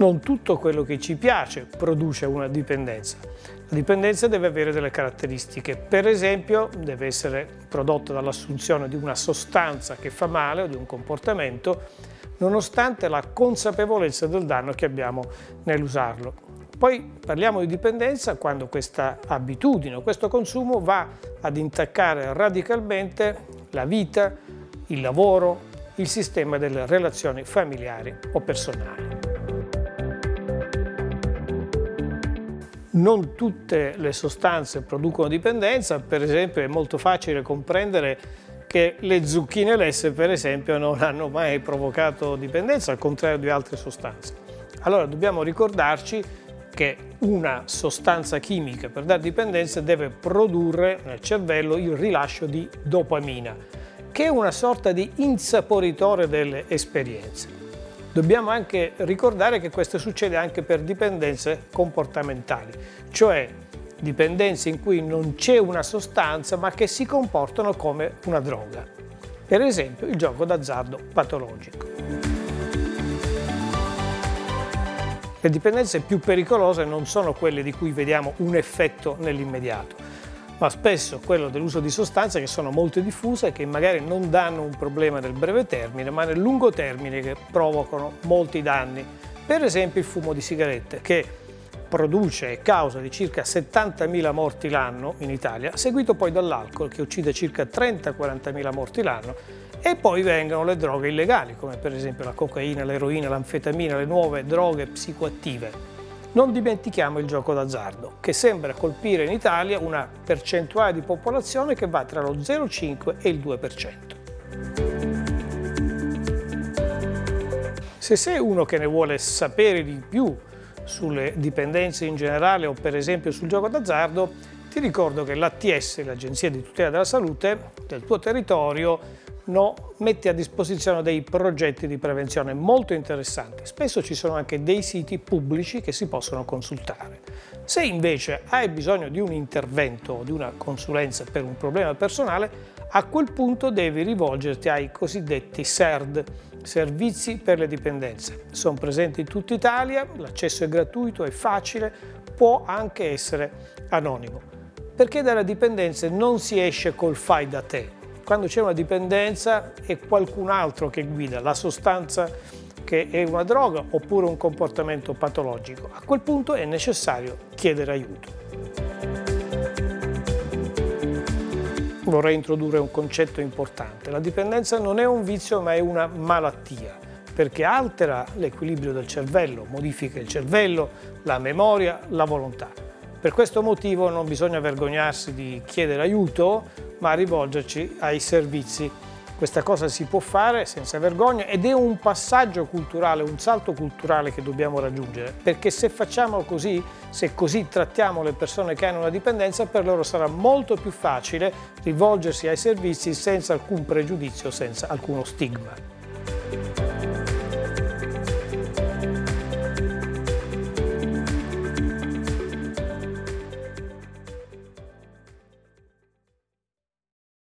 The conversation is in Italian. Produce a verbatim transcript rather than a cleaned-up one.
Non tutto quello che ci piace produce una dipendenza. La dipendenza deve avere delle caratteristiche, per esempio deve essere prodotta dall'assunzione di una sostanza che fa male o di un comportamento, nonostante la consapevolezza del danno che abbiamo nell'usarlo. Poi parliamo di dipendenza quando questa abitudine o questo consumo va ad intaccare radicalmente la vita, il lavoro, il sistema delle relazioni familiari o personali. Non tutte le sostanze producono dipendenza, per esempio è molto facile comprendere che le zucchine lesse, per esempio, non hanno mai provocato dipendenza, al contrario di altre sostanze. Allora dobbiamo ricordarci che una sostanza chimica per dare dipendenza deve produrre nel cervello il rilascio di dopamina, che è una sorta di insaporitore delle esperienze. Dobbiamo anche ricordare che questo succede anche per dipendenze comportamentali, cioè dipendenze in cui non c'è una sostanza ma che si comportano come una droga. Per esempio il gioco d'azzardo patologico. Le dipendenze più pericolose non sono quelle di cui vediamo un effetto nell'immediato, ma spesso quello dell'uso di sostanze che sono molto diffuse e che magari non danno un problema nel breve termine, ma nel lungo termine che provocano molti danni. Per esempio il fumo di sigarette, che produce e causa di circa settantamila morti l'anno in Italia, seguito poi dall'alcol che uccide circa trenta quarantamila morti l'anno, e poi vengono le droghe illegali, come per esempio la cocaina, l'eroina, l'anfetamina, le nuove droghe psicoattive. Non dimentichiamo il gioco d'azzardo, che sembra colpire in Italia una percentuale di popolazione che va tra lo zero virgola cinque e il due per cento. Se sei uno che ne vuole sapere di più sulle dipendenze in generale o per esempio sul gioco d'azzardo, ti ricordo che l'A T S, l'Agenzia di tutela della salute del tuo territorio, no, mette a disposizione dei progetti di prevenzione molto interessanti. Spesso ci sono anche dei siti pubblici che si possono consultare. Se invece hai bisogno di un intervento o di una consulenza per un problema personale, a quel punto devi rivolgerti ai cosiddetti S E R D, Servizi per le Dipendenze. Sono presenti in tutta Italia, l'accesso è gratuito, è facile, può anche essere anonimo. Perché dalle dipendenze non si esce col fai da te. Quando c'è una dipendenza è qualcun altro che guida la sostanza che è una droga oppure un comportamento patologico. A quel punto è necessario chiedere aiuto. Vorrei introdurre un concetto importante. La dipendenza non è un vizio ma è una malattia, perché altera l'equilibrio del cervello, modifica il cervello, la memoria, la volontà. Per questo motivo non bisogna vergognarsi di chiedere aiuto, ma rivolgerci ai servizi. Questa cosa si può fare senza vergogna ed è un passaggio culturale, un salto culturale che dobbiamo raggiungere, perché se facciamo così, se così trattiamo le persone che hanno una dipendenza, per loro sarà molto più facile rivolgersi ai servizi senza alcun pregiudizio, senza alcuno stigma.